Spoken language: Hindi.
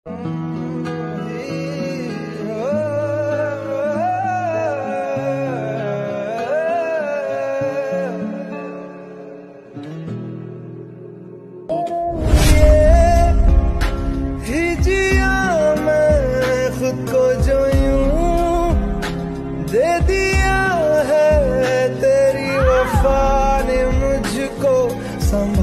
खुद को जो यूं दे दिया है तेरी वफा ने मुझको संभाल